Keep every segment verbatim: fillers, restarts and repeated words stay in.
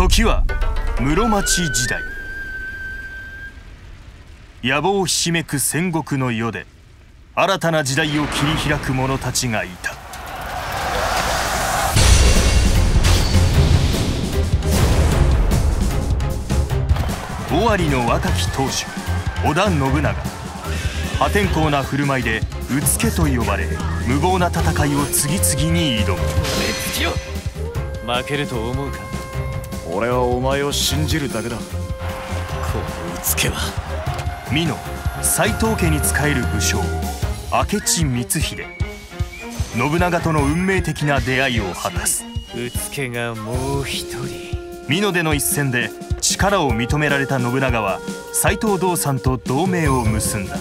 時は室町時代。野望ひしめく戦国の世で新たな時代を切り開く者たちがいた。尾張の若き当主織田信長。破天荒な振る舞いでうつけと呼ばれ、無謀な戦いを次々に挑む。 負けると思うか。 俺はお前を信じるだけだ。このうつけは美濃斎藤家に仕える武将明智光秀。信長との運命的な出会いを果たす。 うつけがもう一人。 美濃での一戦で力を認められた信長は斎藤道三と同盟を結んだ。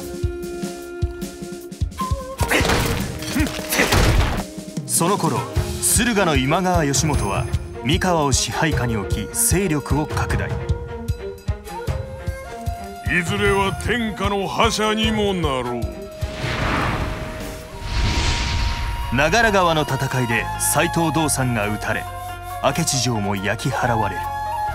その頃駿河の今川義元は三河を支配下に置き勢力を拡大。 いずれは天下の覇者にもなろう。 長良川の戦いで斎藤道三が討たれ、明智城も焼き払われる。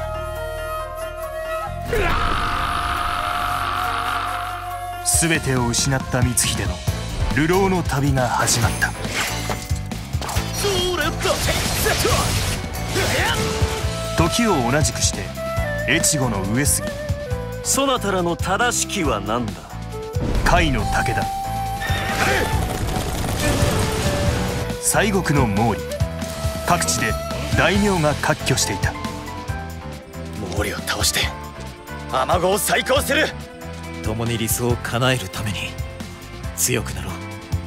全てを失った光秀の流浪の旅が始まった。時を同じくして越後の上杉。 そなたらの正しきは何だ。 甲斐の武田。西国の毛利。各地で大名が割拠していた。 毛利を倒して尼子を再興する。共に理想を叶えるために強くなろう。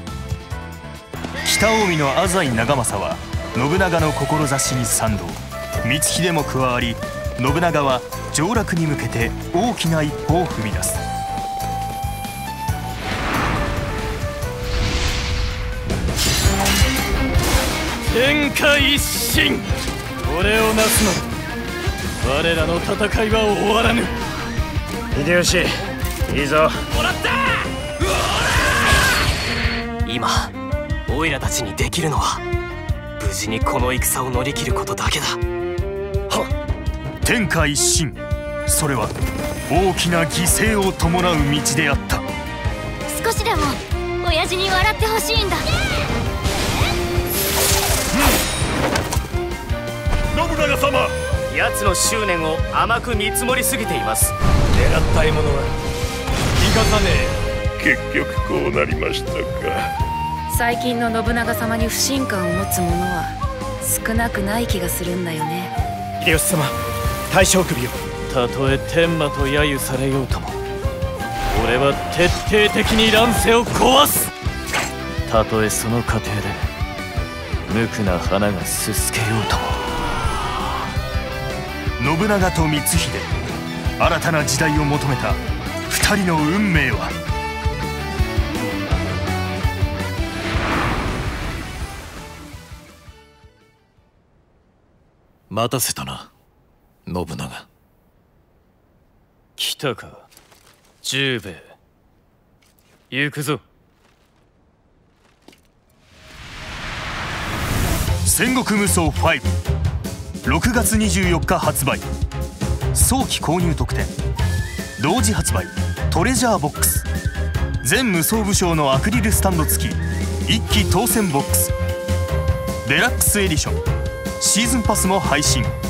北近江の浅井長政は信長の志に賛同。光秀も加わり、信長は上洛に向けて大きな一歩を踏み出す。 天下一心、これをなすのだ。我らの戦いは終わらぬ。 秀吉、いいぞ。 もらった。 今オイラたちにできるのは無事にこの戦を乗り切ることだけだ。 はっ、天下一心、それは大きな犠牲を伴う道であった。 少しでも親父に笑ってほしいんだ。 信長様、 奴の執念を甘く見積もりすぎています。 狙った獲物は生かさねえ。結局こうなりましたか。 最近の信長様に不信感を持つ者は少なくない気がするんだよね。 秀吉様、大将首を。たとえ天馬と揶揄されようとも、俺は徹底的に乱世を壊す。たとえその過程で無垢な花がすすけようとも。 信長と光秀、新たな時代を求めた二人の運命は。 待たせたな、信長。来たか、十兵衛。行くぞ。 戦国無双ファイブ、ろくがつにじゅうよっか発売。早期購入特典、同時発売トレジャーボックス、全無双武将のアクリルスタンド付き一騎当選ボックス、デラックスエディションシーズンパスも配信。